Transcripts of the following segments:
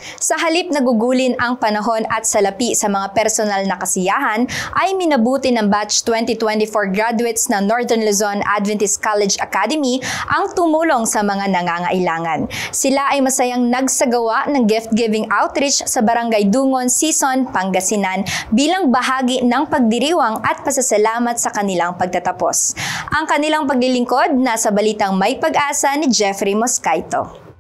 Sa halip na gugulin ang panahon at salapi sa mga personal na kasiyahan, ay minabuti ng Batch 2024 graduates ng Northern Luzon Adventist College Academy ang tumulong sa mga nangangailangan. Sila ay masayang nagsagawa ng gift-giving outreach sa Barangay Dungon, Sison, Pangasinan bilang bahagi ng pagdiriwang at pasasalamat sa kanilang pagtatapos. Ang kanilang paglilingkod nasa balitang May Pag-asa ni Jeffrey Moscaito.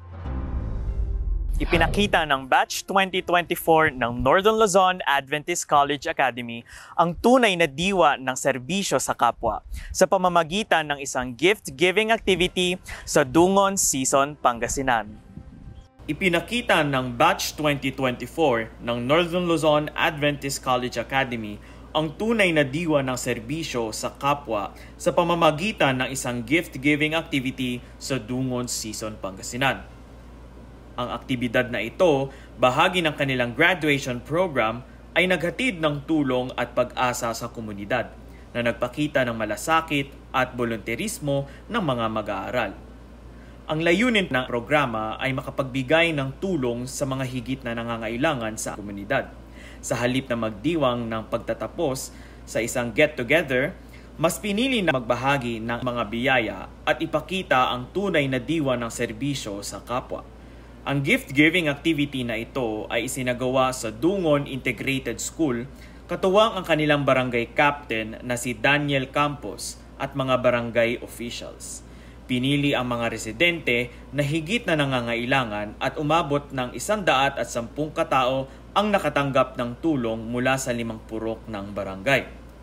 Ipinakita ng Batch 2024 ng Northern Luzon Adventist College Academy ang tunay na diwa ng serbisyo sa kapwa sa pamamagitan ng isang gift-giving activity sa Dungon, Sison, Pangasinan. Ipinakita ng Batch 2024 ng Northern Luzon Adventist College Academy ang tunay na diwa ng serbisyo sa kapwa sa pamamagitan ng isang gift-giving activity sa Dungon, Sison, Pangasinan. Ang aktibidad na ito, bahagi ng kanilang graduation program, ay naghatid ng tulong at pag-asa sa komunidad na nagpakita ng malasakit at volunteerismo ng mga mag-aaral. Ang layunin ng programa ay makapagbigay ng tulong sa mga higit na nangangailangan sa komunidad. Sa halip na magdiwang ng pagtatapos sa isang get-together, mas pinili na magbahagi ng mga biyaya at ipakita ang tunay na diwa ng serbisyo sa kapwa. Ang gift-giving activity na ito ay isinagawa sa Dungon Integrated School, katuwang ang kanilang barangay captain na si Daniel Campos at mga barangay officials. Pinili ang mga residente na higit na nangangailangan at umabot ng 110 katao ang nakatanggap ng tulong mula sa 5 purok ng barangay.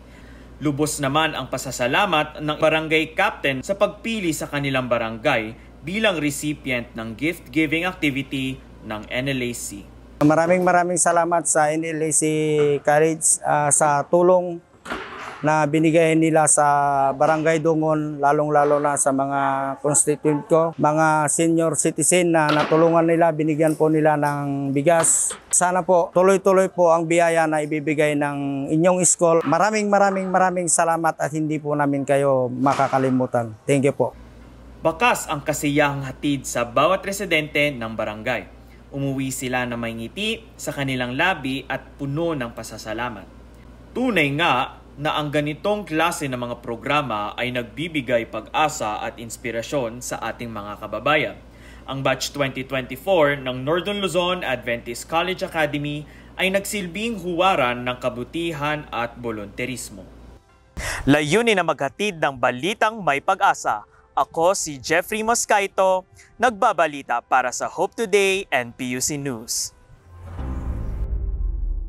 Lubos naman ang pasasalamat ng barangay captain sa pagpili sa kanilang barangay bilang recipient ng gift-giving activity ng NLAC. Maraming salamat sa NLAC College sa tulong na binigay nila sa Barangay Dungon, lalong-lalo na sa mga constituent ko, mga senior citizen na natulungan nila, binigyan po nila ng bigas. Sana po tuloy-tuloy po ang biyaya na ibibigay ng inyong school. Maraming salamat at hindi po namin kayo makakalimutan. Thank you po. Bakas ang kasiyahang hatid sa bawat residente ng barangay. Umuwi sila na may ngiti sa kanilang labi at puno ng pasasalamat. Tunay nga na ang ganitong klase ng mga programa ay nagbibigay pag-asa at inspirasyon sa ating mga kababayan. Ang Batch 2024 ng Northern Luzon Adventist College Academy ay nagsilbing huwaran ng kabutihan at volunteerismo. Layunin na maghatid ng balitang may pag-asa. Ako si Jeffrey Moscaito, nagbabalita para sa Hope Today and PUC News.